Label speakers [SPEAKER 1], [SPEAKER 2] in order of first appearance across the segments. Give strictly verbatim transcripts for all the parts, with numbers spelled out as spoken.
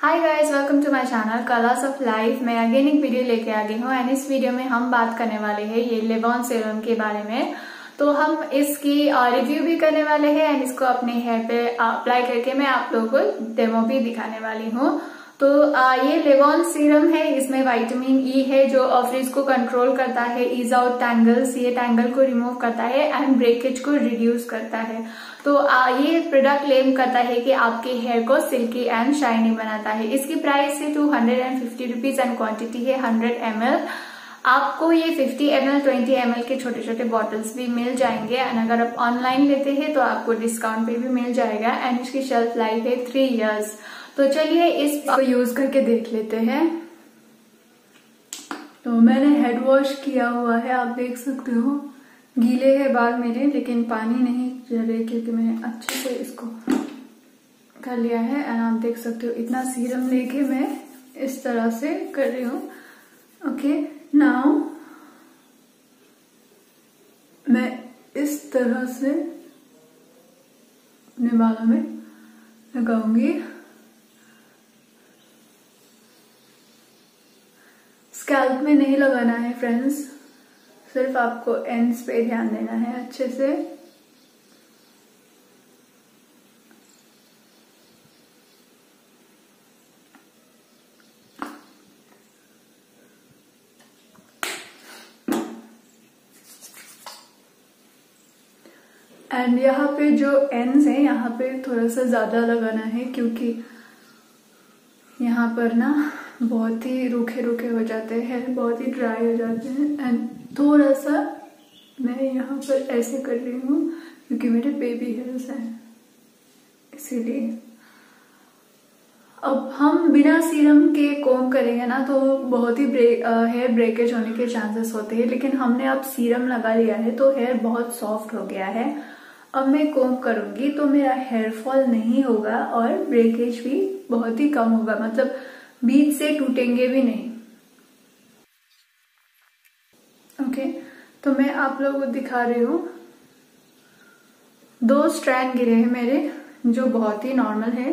[SPEAKER 1] Hi guys, welcome to my channel colours of life. मैं again एक video लेके आ गई हूँ एंड इस वीडियो में हम बात करने वाले हैं ये लेवॉन सीरम के बारे में। तो हम इसकी रिव्यू भी करने वाले हैं एंड इसको अपने हेयर पे अप्लाई करके मैं आप लोगों को डेमो भी दिखाने वाली हूँ। तो ये लेवॉन सीरम है, इसमें विटामिन ई है जो फ्रिज को कंट्रोल करता है, ईज आउट टैंगल्स, ये टैंगल को रिमूव करता है एंड ब्रेकेज को रिड्यूस करता है। तो ये प्रोडक्ट क्लेम करता है कि आपके हेयर को सिल्की एंड शाइनी बनाता है। इसकी प्राइस है two hundred and fifty rupees and quantity है हंड्रेड एम एल। आपको ये fifty M L twenty M L के छोटे छोटे बॉटल्स भी मिल जाएंगे एंड अगर आप ऑनलाइन लेते हैं तो आपको डिस्काउंट पे भी मिल जाएगा एंड इसकी शेल्फ लाइफ है थ्री इयर्स। तो चलिए इसको यूज करके देख लेते हैं। तो मैंने हेड वॉश किया हुआ है, आप देख सकते हो गीले है बाल मेरे, लेकिन पानी नहीं चल रहे क्योंकि मैंने अच्छे से इसको कर लिया है एंड आप देख सकते हो इतना सीरम लेके मैं इस तरह से कर रही हूँ। ओके, नाउ मैं इस तरह से अपने बालों में लगाऊंगी। स्कैल्प में नहीं लगाना है फ्रेंड्स, सिर्फ आपको एंड्स पे ध्यान देना है अच्छे से। एंड यहाँ पे जो एंड्स हैं यहाँ पे थोड़ा सा ज्यादा लगाना है क्योंकि यहाँ पर ना बहुत ही रूखे रूखे हो जाते हैं, बहुत ही ड्राई हो जाते हैं। एंड थोड़ा सा मैं यहाँ पर ऐसे कर रही हूँ क्योंकि मेरे बेबी हेयर्स हैं, इसीलिए। अब हम बिना सीरम के कोम करेंगे ना तो बहुत ही ब्रेक हेयर ब्रेकेज होने के चांसेस होते हैं, लेकिन हमने अब सीरम लगा लिया है तो हेयर बहुत सॉफ्ट हो गया है। अब मैं कोम करूंगी तो मेरा हेयर फॉल नहीं होगा और ब्रेकेज भी बहुत ही कम होगा, मतलब बीच से टूटेंगे भी नहीं। ओके, तो मैं आप लोगों को दिखा रही हूँ। दो स्ट्रैंड गिरे हैं मेरे जो बहुत ही नॉर्मल है।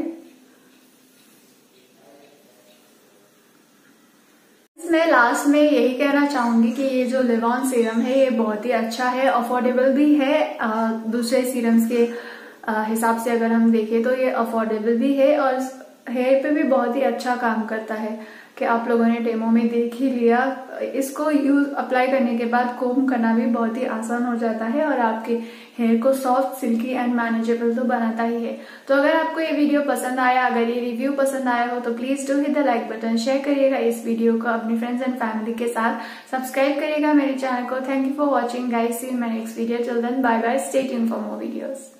[SPEAKER 1] मैं लास्ट में यही कहना चाहूंगी कि ये जो लेवॉन सीरम है ये बहुत ही अच्छा है, अफोर्डेबल भी है। आ, दूसरे सीरम्स के हिसाब से अगर हम देखें तो ये अफोर्डेबल भी है और हेयर पे भी बहुत ही अच्छा काम करता है कि आप लोगों ने डेमो में देख ही लिया। इसको यूज अप्लाई करने के बाद कोम करना भी बहुत ही आसान हो जाता है और आपके हेयर को सॉफ्ट, सिल्की एंड मैनेजेबल तो बनाता ही है। तो अगर आपको ये वीडियो पसंद आया, अगर ये रिव्यू पसंद आया हो तो please do hit the like button, share करिएगा इस वीडियो को अपनी फ्रेंड्स एंड फैमिली के साथ, सब्सक्राइब करिएगा मेरे चैनल को। Thank you for watching guys, see in my next video. Till then bye bye, stay tuned for more videos.